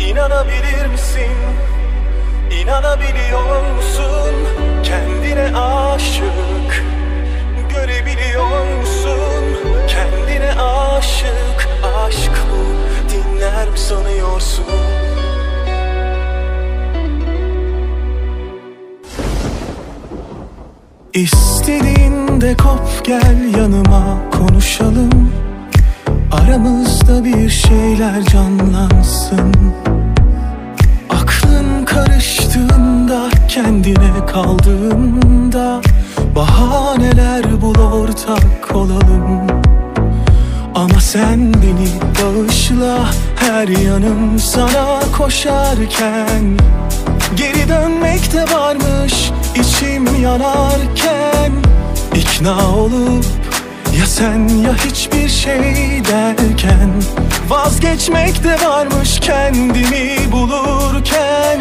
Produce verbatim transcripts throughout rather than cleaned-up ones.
İnanabilir misin? İnanabiliyor musun? Kendine aşık. Görebiliyor musun? Kendine aşık. Aşk bu, dinler mi sanıyorsun? İstediğinde kop gel yanıma konuşalım. Aramızda bir şeyler canlansın. Aklın karıştığında, kendine kaldığında bahaneler bul, ortak olalım. Ama sen beni bağışla, her yanım sana koşarken. Geri dönmek de varmış içim yanarken. İkna olup ya sen ya hiçbir şey derken, vazgeçmek de varmış kendimi bulurken.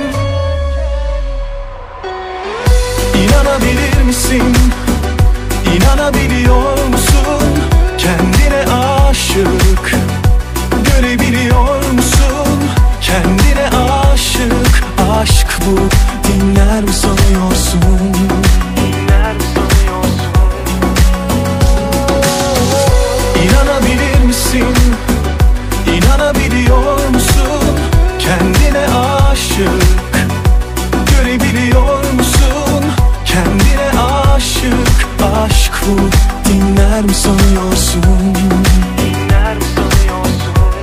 İnanabilir misin? İnanabiliyor musun? Kendine aşık. Görebiliyor musun? Kendine aşık. Aşk bu, dinler mi sanıyorsun? Dinler mi sanıyorsun? İnanabilir misin? İnanabiliyor musun? Kendine aşık. Görebiliyor musun? Kendine aşık. Aşk bu, dinler mi sanıyorsun? Dinler mi sanıyorsun?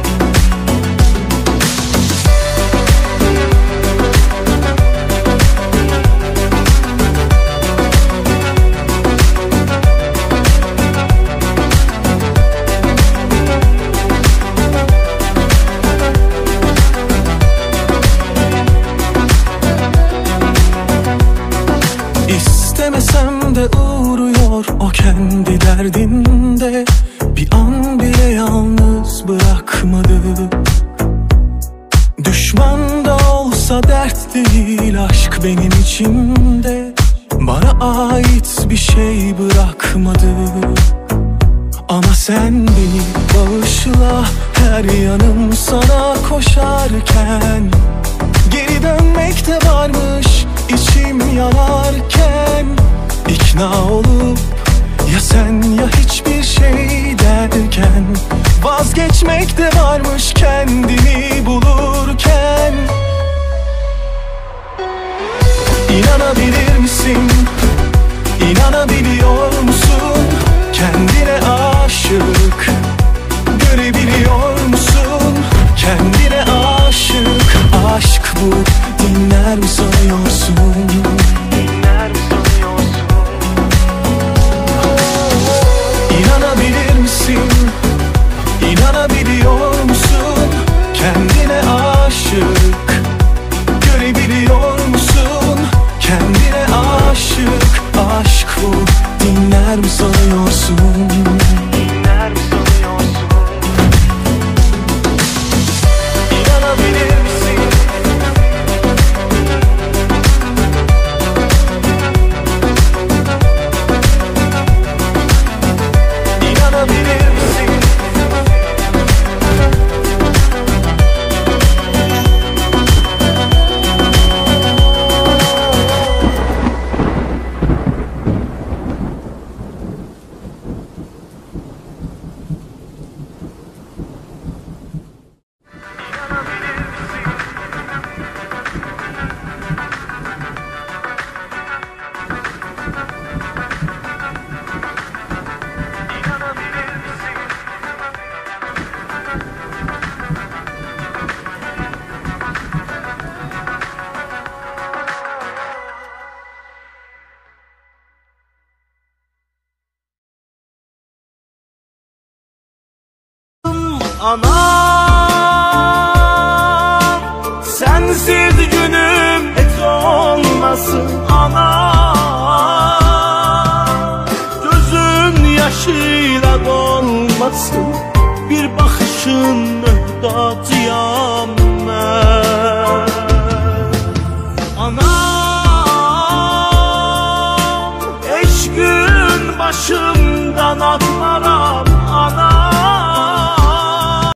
İstemesem de uğruyor o kendi derdinde. Bir an bile yalnız bırakmadı. Düşman da olsa dert değil aşk benim içimde. Bana ait bir şey bırakmadı. Ama sen beni bağışla, her yanım sana koşarken. Geri dönmek de varmış içim yanarken. İkna olup ya sen ya hiçbir şey derken, vazgeçmek de varmış kendimi bulurken. İnanabilir misin? İnanabiliyor musun? Kendine aşık. Görebiliyor musun? Kendine aşık. Aşk bu, dinler mi sanıyorsun? Dinler mi sanıyorsun? İnanabilir misin? İnanabiliyor musun? Kendine aşık. Görebiliyor musun? Kendine aşık. Aşk bu, dinler mi sanıyorsun? Dinler mi sanıyorsun? İnanabilir misin? İnanabilir misin? Anam, sensiz günüm hiç olmasın anam. Gözün yaşıyla dolmasın, bir bakışın mühtacıyam